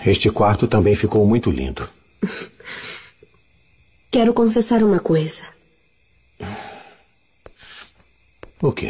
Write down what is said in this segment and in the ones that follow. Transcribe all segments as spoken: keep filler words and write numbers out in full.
Este quarto também ficou muito lindo. Quero confessar uma coisa. O quê?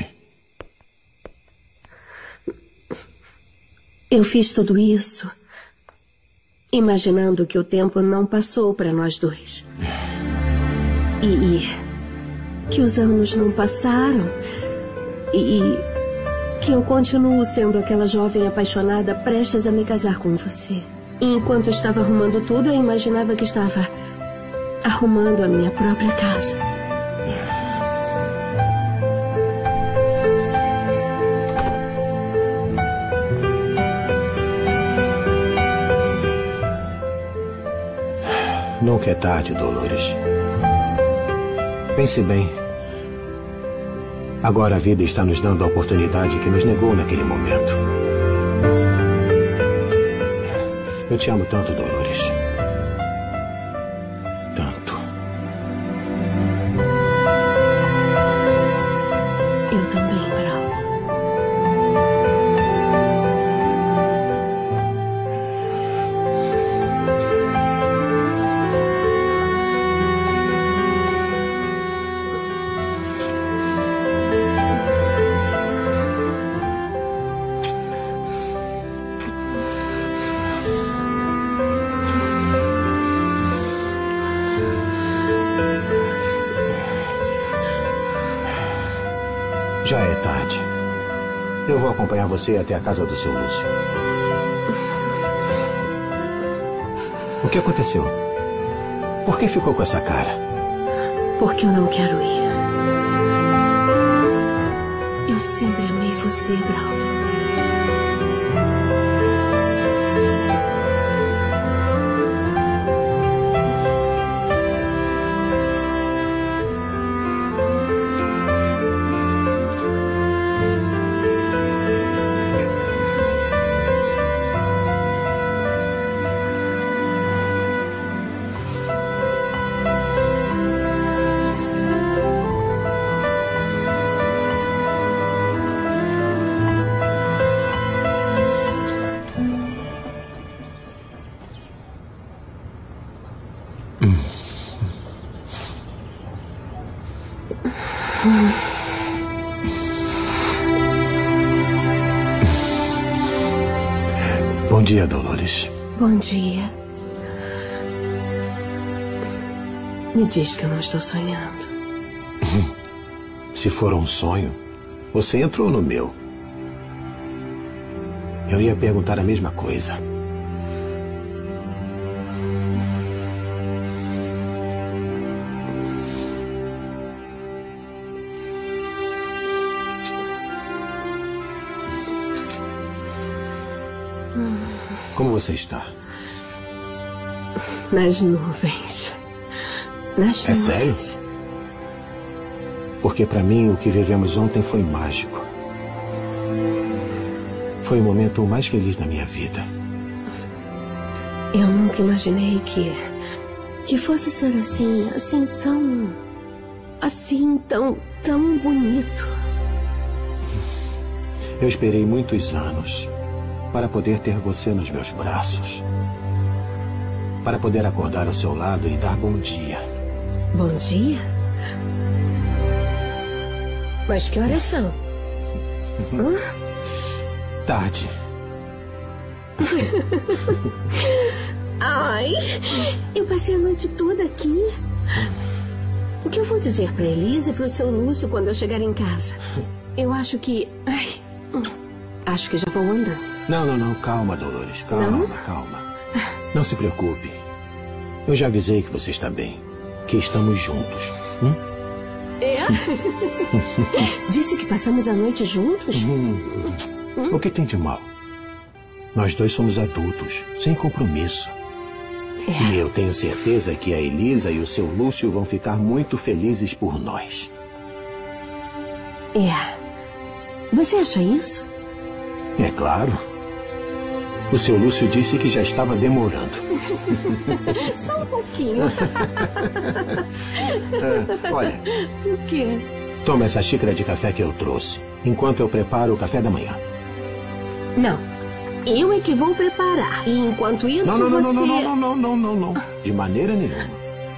Eu fiz tudo isso imaginando que o tempo não passou para nós dois. E, e que os anos não passaram. E, e que eu continuo sendo aquela jovem apaixonada prestes a me casar com você. E enquanto eu estava arrumando tudo, eu imaginava que estava arrumando a minha própria casa. Nunca é tarde, Dolores. Pense bem. Agora a vida está nos dando a oportunidade que nos negou naquele momento. Eu te amo tanto, Dolores. Tanto. Eu também, Brau. Já é tarde. Eu vou acompanhar você até a casa do seu Lúcio. O que aconteceu? Por que ficou com essa cara? Porque eu não quero ir. Eu sempre amei você, Brau. Bom dia, Dolores. Bom dia. Me diz que eu não estou sonhando. Se for um sonho, você entrou no meu. Eu ia perguntar a mesma coisa. Como você está? Nas nuvens. Nas É nuvens. sério? Porque para mim o que vivemos ontem foi mágico. Foi o momento mais feliz da minha vida. Eu nunca imaginei que... que fosse ser assim, assim tão... assim, tão, tão bonito. Eu esperei muitos anos para poder ter você nos meus braços. Para poder acordar ao seu lado e dar bom dia. Bom dia? Mas que horas são? Hã? Tarde. Ai, eu passei a noite toda aqui. O que eu vou dizer para Elisa e para o seu Lúcio quando eu chegar em casa? Eu acho que... Ai, acho que já vou andando. Não, não, não. Calma, Dolores. Calma, Não? calma. Não se preocupe. Eu já avisei que você está bem. Que estamos juntos. Hum? É? Disse que passamos a noite juntos? Hum. Hum? O que tem de mal? Nós dois somos adultos, sem compromisso. É. E eu tenho certeza que a Elisa e o seu Lúcio vão ficar muito felizes por nós. É. Você acha isso? É claro. O seu Lúcio disse que já estava demorando. Só um pouquinho. ah, olha. O quê? Toma essa xícara de café que eu trouxe, enquanto eu preparo o café da manhã. Não. Eu é que vou preparar. E enquanto isso, não, não, não, você... Não, não, não, não, não, não, não. De maneira nenhuma.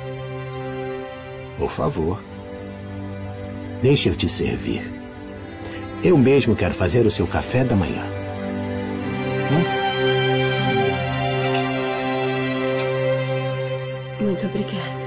Por favor. Deixe eu te servir. Eu mesmo quero fazer o seu café da manhã. Hum? Muito obrigada.